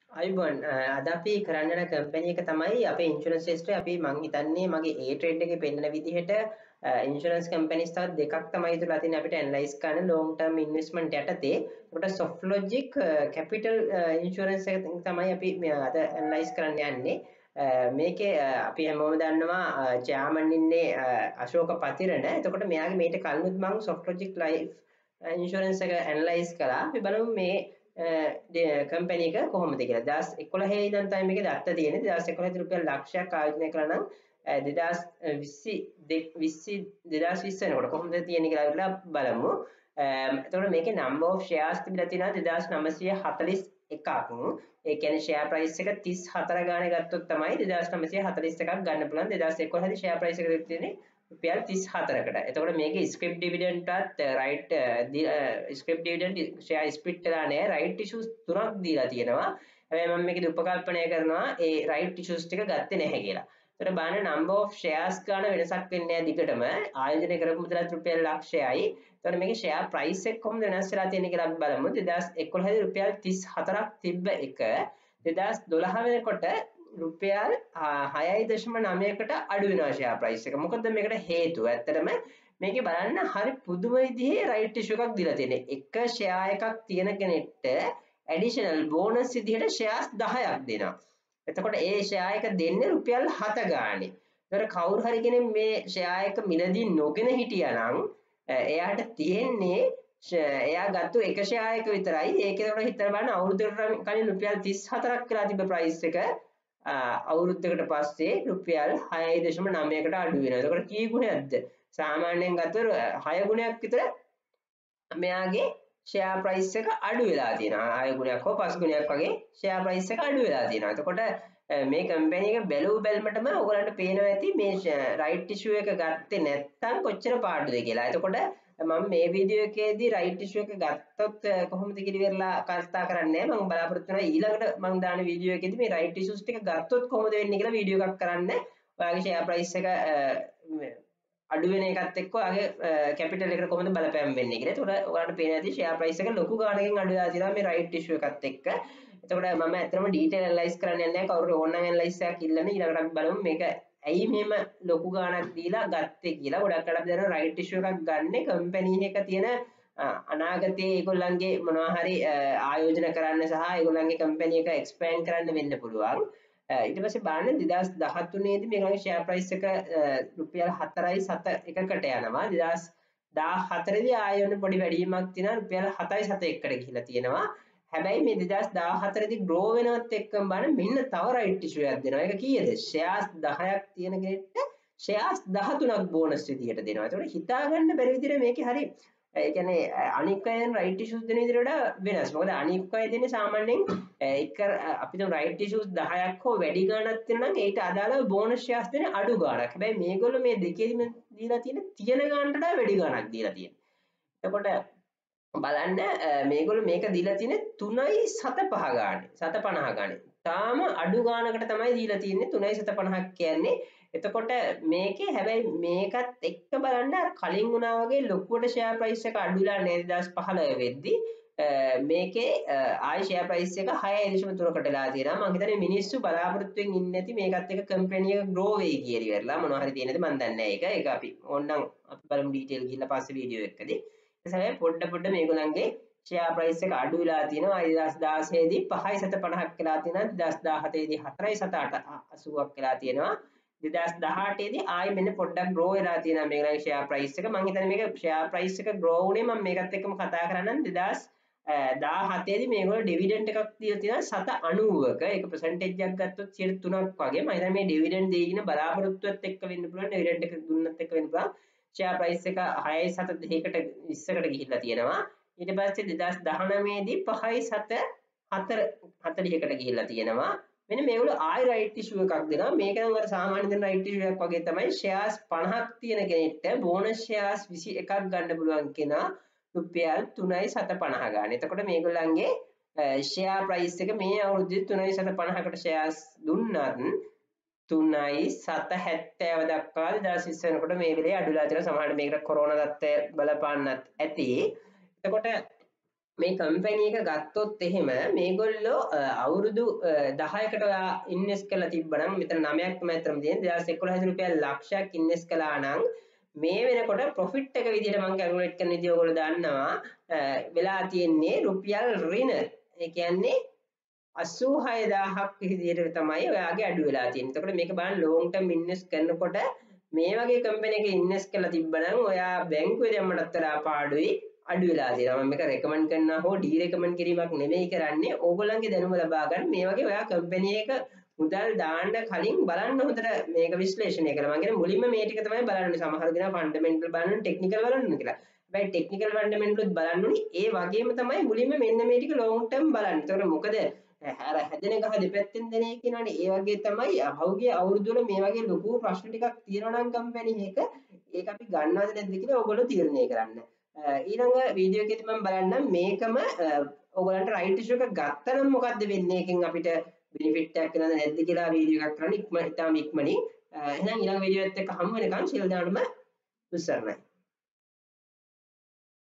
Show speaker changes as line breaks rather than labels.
අයිබෝන් අද අපි කරන්න යන කම්පැනි එක තමයි අපේ ඉන්ෂුරන්ස් ශේෂ්ත්‍රය. අපි මං හිතන්නේ මගේ ඒ ට්‍රේඩ් එකේ පෙන්නන විදිහට ඉන්ෂුරන්ස් කම්පැනිස් තවත් දෙකක් තමයි ඉතුරුලා තියෙන්නේ අපිට ඇනලයිස් කරන්න ලොන්ග් ටර්ම් ඉන්වෙස්ට්මන්ට් යටතේ. ඒකට සොෆ්ට්ලොජික් කැපිටල් ඉන්ෂුරන්ස් එක තමයි අපි අද ඇනලයිස් කරන්න යන්නේ. මේකේ අපි හැමෝම දන්නවා චෙයාමන් ඉන්නේ අශෝක පතිරණ. එතකොට මෙයාගේ මේට කලිනුත් මම සොෆ්ට්ලොජික් ලයිෆ් ඉන්ෂුරන්ස් එක ඇනලයිස් කළා. අපි බලමු මේ කම්පැනි එක කොහොමද කියලා. 2011 ඉඳන් තමයි මේකේ දත්ත තියෙන්නේ. 2011 දී රුපියල් ලක්ෂයක් ආයෝජනය කළා නම් 2020 වෙනකොට කොහොමද තියෙන්නේ කියලා බලමු. එතකොට මේකේ number of shares තිබිලා තියෙනවා 2941ක්. ඒ කියන්නේ share price එක 34 ගානේ ගත්තොත් තමයි 2941ක් ගන්න පුළුවන්. 2011 දී share price එක තියෙන්නේ රුපියල් 34කට. එතකොට මේකේ scrip dividend ටත් right scrip dividend share split කරලා නැහැ. right issues තුනක් දීලා තියෙනවා. හැබැයි මම මේකේ උපකල්පනය කරනවා ඒ right issues ටික ගත්තේ නැහැ කියලා. එතකොට බලන්න number of shares ගන්න වෙනසක් වෙන්නේ නැහැ දිගටම. ආයෝජනය කරපු මුදලත් රුපියල් ලක්ෂයයි. එතකොට මේකේ share price එක කොහොමද වෙනස් වෙලා තියෙන්නේ කියලා අපි බලමු. 2011 දී රුපියල් 34ක් තිබ්බ එක 2012 වෙනකොට රුපියල් 6.9කට අඩු වෙනවා share price එක. මොකද මේකට හේතුව ඇත්තටම මේකේ බලන්න හරි පුදුම විදිහේ right issue එකක් දීලා තියෙන්නේ. එක share එකක් තියෙන කෙනෙක්ට additional bonus විදිහට shares 10ක් දෙනවා. එතකොට ඒ share එක දෙන්නේ රුපියල් 7 ගානේ. ඒතර කවුරු හරි කෙනෙක් මේ share එක මිලදී නොගෙන හිටියා නම් එයාට තියෙන්නේ එයා ගත්ත එක share එක විතරයි. ඒකේ උඩ හිතලා බලන්න අවුරුද්දකට කලින් රුපියල් 34ක් කියලා තිබ්බ price එක අවුරුද්දකට පස්සේ රුපියල් 6.9කට අඩු වෙනවා. එතකොට කී ගුණයක්ද? සාමාන්‍යයෙන් ගත්තොත් 6 ගුණයක් විතර මෙයාගේ share price එක අඩු වෙලා තියෙනවා. 6 ගුණයක් හෝ 5 ගුණයක් වගේ share price එක අඩු වෙලා තියෙනවා. එතකොට මේ කම්පැනි එක බැලුව බැලමටම ඔයගලන්ට පේනවා ඇති මේ right issue එක ගත්තේ නැත්නම් කොච්චර පාඩුද කියලා. එතකොට මම මේ වීඩියෝ එකේදී right issue එක ගත්තොත් කොහොමද කියලා ඉවරලා කතා කරන්නේ නැහැ. මම බලාපොරොත්තු වෙනවා ඊළඟට මම දාන වීඩියෝ එකේදී මේ right issues ටික ගත්තොත් කොහොමද වෙන්නේ කියලා වීඩියෝ එකක් කරන්න. ඔයාගේ share price එක අඩු වෙන එකත් එක්ක ඔයාගේ කැපිටල් එකට කොහොමද බලපෑම් වෙන්නේ කියලා. ඒකට ඔයාලට පේන ඇති share price එක ලොකු ගාණකින් අඩු වෙලා තියෙනවා මේ right issue එකත් එක්ක. එතකොට මම ඇත්තටම detail analyze කරන්න යන්නේ නැහැ. කවුරු ඕනනම් analyze එකක් ඉල්ලන්න. ඊළඟට අපි බලමු මේක ඇයි මෙහෙම ලොකු ගාණක් දීලා ගත්තේ කියලා. ගොඩක් අය අපි දන්නවා right issue එකක් ගන්න කම්පැනි එක තියෙන අනාගතයේ ඒගොල්ලන්ගේ මොනවා හරි ආයෝජන කරන්න සහ ඒගොල්ලන්ගේ කම්පැනි එක expand කරන්න වෙන්න පුළුවන්. ඊට පස්සේ බලන්න 2013 දී මේගොල්ලන්ගේ share price එක රුපියල් 4.71කට යනවා. 2014 දී ආයෙත් පොඩි වැඩිවීමක් තියෙනවා රුපියල් 7.71කට ගිහිලා තියෙනවා. හැබැයි මේ 2014 දී grow වෙනවත් එක්කම බලන්න මෙන්න තව right issue එකක් දෙනවා. ඒක කීයද? shares 10ක් තියෙන කෙනෙක්ට shares 13ක් bonus විදියට දෙනවා. ඒතකොට හිතා ගන්න බැරි විදිහට මේකේ හරි ඒ කියන්නේ අනික් අයන් right issues දෙන විදිහට වඩා වෙනස්. මොකද අනික් අය දෙන්නේ සාමාන්‍යයෙන් එක අපි තුන් right issues 10ක් හෝ වැඩි ගාණක් තියෙනවා නම් ඒකට අදාළව bonus shares දෙන අඩු ගාණක්. හැබැයි මේගොල්ලෝ මේ දෙකේදීම දීලා තියෙන ගාණට වඩා වැඩි ගාණක් දීලා තියෙනවා. එතකොට බලන්න මේගොල්ලෝ මේක දීලා තියෙන්නේ 3.75 ගානේ 750 ගානේ. තාම අඩු ගානකට තමයි දීලා තියෙන්නේ 3.75ක් කියන්නේ. එතකොට මේකේ හැබැයි මේකත් එක්ක බලන්න අර කලින් වුණා වගේ ලොකුවට share price එක අඩු වෙලා නෑ 2015 වෙද්දි මේකේ ආයි share price එක 6.3කට වෙලා තියෙනවා. මම හිතන්නේ මිනිස්සු බලාපොරොත්තුෙන් ඉන්නේ නැති මේකත් එක්ක කම්පැනි එක grow වෙයි කියලා ඉවරලා මොනවා හරි තියෙනද මම දන්නේ නැහැ. ඒක අපි ඕනනම් අපි බලමු detail ගිහිල්ලා පස්සේ වීඩියෝ එකකදී. ඒ පොඩ්ඩ මේගොල්ලන්ගේ share price එක අඩු වෙලා තියෙනවා 2016 දී 5.50ක් වෙලා තියෙනවා 2017 දී 4.80ක් වෙලා තියෙනවා 2018 දී ආයි මෙන්න පොඩ්ඩක් grow වෙලා තියෙනවා මේගොල්ලන්ගේ share price එක මම හිතන්නේ මේක share price එක grow වුණේ මම මේකත් එක්කම කතා කරන්නම් 2017 දී මේගොල්ලෝ dividend එකක් දීලා තියෙනවා 7.90ක ඒක percentage එකක් ගත්තොත් 3ක් වගේ මම හිතන්නේ මේ dividend දෙයින බලාපොරොත්තුවත් එක්ක වෙන්න පුළුවන් dividend එක දුන්නත් එක්ක වෙන්න පුළුවන් share price එක 6.72කට 20කට ගිහිල්ලා තියෙනවා ඊට පස්සේ 2019 දී 5.40කට ගිහිල්ලා තියෙනවා මෙන්න මේගොල්ලෝ ආයි right issue එකක් දෙනවා මේක නම් අර සාමාන්‍ය දෙන right issue එකක් වගේ තමයි shares 50ක් තියෙන කෙනෙක්ට bonus shares 21ක් ගන්න පුළුවන් කෙනා රුපියල් 3.750 ගන්න. එතකොට මේගොල්ලන්ගේ share price එක මේ අවුරුද්දේ 3.750කට shares දුන්නත් 3.770 දක්වා 2020 වෙනකොට මේ වෙලේ අඩුලා තියෙනවා. සමහරවිට මේකට කොරෝනා තත්ත්වය බලපාන්නත් ඇති. එතකොට මේ කම්පැනි එක ගත්තොත් එහෙම මේගොල්ලෝ අවුරුදු 10කට ඔයා ඉන්වෙස්ට් කරලා තිබ්බනම් මෙතන 9ක් තමයි අතරම තියෙන්නේ 2011 රුපියල් ලක්ෂයක් ඉන්වෙස්ට් කළා නම් මේ වෙනකොට ප්‍රොෆිට් එක විදිහට මම කැල්කියුලේට් කරන විදිහ ඔයගොල්ලෝ දන්නවා වෙලා තියෙන්නේ රුපියල් ඍණ ඒ කියන්නේ 86000ක් විදිහට තමයි ඔයාගේ අඩු වෙලා තියෙන්නේ. එතකොට මේක බලන්න ලොන්ග් ටර්ම් ඉන්වෙස්ට් කරනකොට මේ වගේ කම්පැනි එකක ඉන්වෙස්ට් කරලා තිබ්බනම් ඔයා බැංකුවේ දැම්මටත් වඩා පාඩුයි අඩු වෙලා තියෙනවා. මම මේක රෙකමන්ඩ් කරනවා හෝ ඩී රෙකමන්ඩ් කිරීමක් නෙමෙයි කරන්නේ. ඕගොල්ලන්ගේ දැනුම ලබා ගන්න මේ වගේ ඔයා කම්පැනි එක මුදල් දාන්න කලින් බලන්න හොඳට මේක විශ්ලේෂණය කරලා. මම කියන්නේ මුලින්ම මේ ටික තමයි බලන්න. සමහර දෙනා ෆන්ඩමෙන්ටල් බලන්න ටෙක්නිකල් බලන්න කියලා. හැබැයි ටෙක්නිකල් ෆන්ඩමෙන්ටල්ුත් බලන්න ඕනි. ඒ වගේම තමයි මුලින්ම මෙන්න මේ ටික ලොන්ග් ටර්ම් බලන්න. ඒතකොට මොකද හැදෙන ගහ දෙපැත්තෙන් දෙන එක කියනවනේ. ඒ වගේ තමයි පහුගිය අවුරුදු වල මේ වගේ ලොකු ප්‍රශ්න ටිකක් තියෙනවා නම් කම්පැනි එක ඒක අපි ගන්නවද නැද්ද කියලා ඔයගොල්ලෝ තීරණය කරන්න. ඊළඟ වීඩියෝ එකේදී මම බලන්නම් මේකම ඔයගොල්ලන්ට රයිට් ඉෂුව එක ගත්තනම් මොකද්ද වෙන්නේ? එකෙන් අපිට බෙනිෆිට් එකක් වෙනවද නැද්ද කියලා වීඩියෝ එකක් කරන්න ඉක්මනින්. එහෙනම් ඊළඟ වීඩියෝ එකත් එක්ක හමු වෙනකන් සියලු දෙනාටම උත්සාහයි.